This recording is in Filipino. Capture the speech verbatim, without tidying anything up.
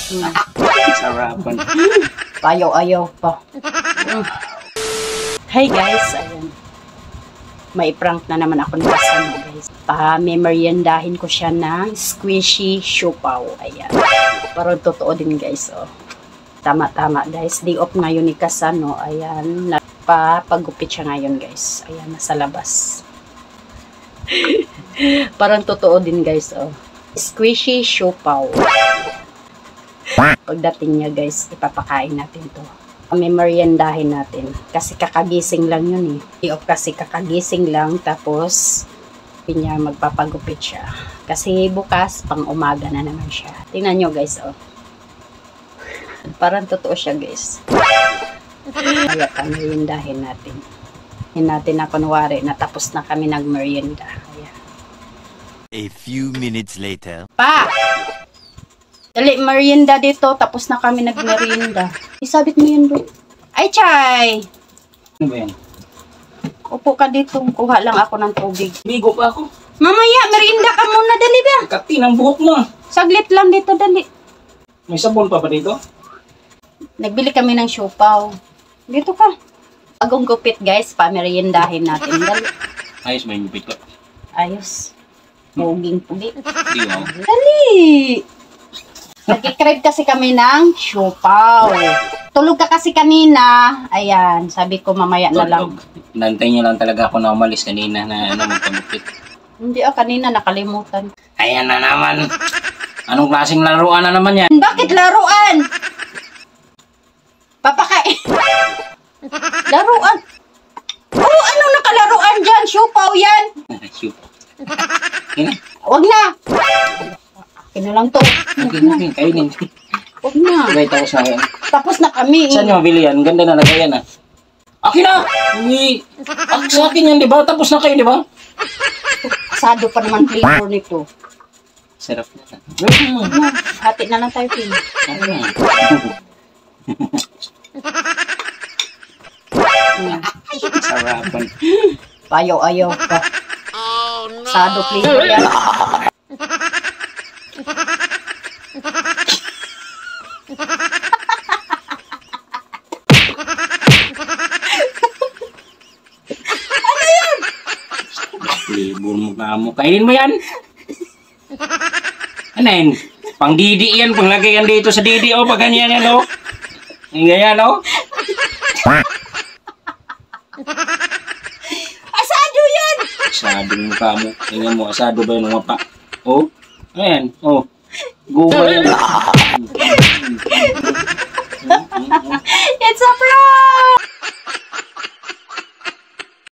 Hmm. Sarapan. Ayaw-ayaw pa. Hmm. Hey guys, ayun. May prank na naman ako ng kasama guys. Pa-memoryandahin ko siya ng squishy siopaw. Ayan. Pero totoo din guys, oh. Tama-tama guys. Day off ngayon ni Kasano. Ayan. Papagupit siya ngayon guys. Ayan, nasa labas. Parang totoo din guys, oh. Squishy siopaw. Pagdating niya guys, ipapakain natin to. Memoryandahin natin. Kasi kakagising lang yun eh. Day off kasi kakagising lang. Tapos, pinya magpapagupit siya. Kasi bukas, pang umaga na naman siya. Tingnan nyo guys, oh. Parang totoo siya guys. Kaya pameriendahin natin. Hin natin na kunwari na tapos na kami nagmerienda. Ayan. A few minutes later. Pa! Dali, merienda dito. Tapos na kami nagmerienda. Isabit mo yun doon. Ay, Chay! Ano ba yan? Upo ka dito. Kuha lang ako ng tubig. Bigo pa ako. Mamaya, merienda ka muna. Dali ba? Kati ng buhok mo. Saglit lang dito. Dali. May sabon pa ba dito? Nagbili kami ng siopaw. Dito ka. Agong gupit guys. Pameriendahin natin. Dali. Ayos ba yung gupit ko? Ayos. Puging-pugi. Hindi mo. Dali! Nagkikrave kasi kami ng siopaw. Tulog ka kasi kanina. Ayan, sabi ko mamaya na lang. Nantay niyo lang talaga ako na umalis kanina na ano magpagupit. Hindi ah, kanina nakalimutan. Ayan na naman. Anong klaseng laruan na naman yan? Bakit laruan? Papakain. Laruan. Oh, anong nakalaruan dyan? Siopaw yan. Siopaw. Yan. Wag na. Akin na lang to. Okay, okay. Kainin. Wag na. Okay, tapos na yan. Tapos na kami. Saan nyo mabili yan? Ganda na lagayan ah. Akin na! Uy! Ak sa akin yan, di ba? Tapos na kayo, di ba? Asado pa naman flavor nito. Sarap na. No, hati na lang tayo, Pin. Sarapan. Ayaw-ayaw pa. Oh no! Asado flavor yan. Libur mo ka mo. Kainin mo yan. Ano yan? Pang didi yan. Panglagay yan dito sa didi. O, pag ganyan yan, o. Yung ganyan, o. Asado yan! Asado yung mukha mo. Tingnan mo, asado ba yung mapa? O. Ayan, o. Guma yan. It's a prank!